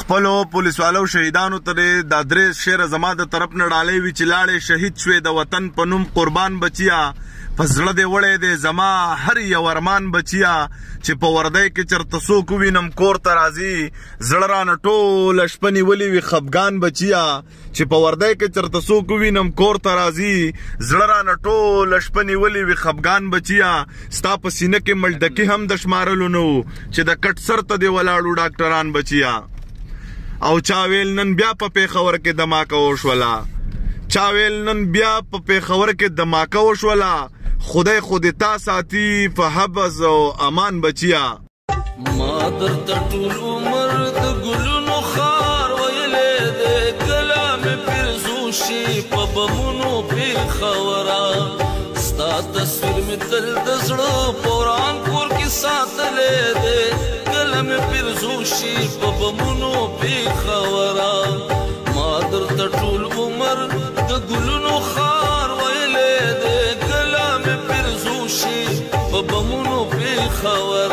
خپلو پولیسوالو شهیدانو ته دا درې شعر زما د طرف نه ډالۍ وي چې لاړې شهید شوې د وطن په نوم قربان بچیا په زړه دې وړی دی زما هر یو ارمان بچیا چې په وردی کې چرته څوک ووینم کور ته راځي زړه رانه ټوله شپه نیولې وي خفګان بچیا چې په وردی کې چرته څوک ووینم کور ته راځي زړه رانه ټوله شپه نیولې وي خفګان بچیا ستا په سینه کې ملډکي هم د شمارلو نه و چې د کټ سر ته دې ولاړو ډاکټران بچیا او چاویل نن بیا په پیښور کې دماکه وشوله چاویل نن بیا په پیښور کې دماکه وشوله خدای خود تا ساتي په حبس او امان بچیا ما درته ټول عمر د ګلونو خار ویلې دی کله مې پیرزو شي په بمونو پیښوره ستا تصویر مې تل د زړه پوران کور کې ساتلی دی کله مې پیرزو شي په بمونو پیښوره ما درته ټول عمر د ګلونو خار ویلې دی کله مې پیرزو شي په بمونو پیښوره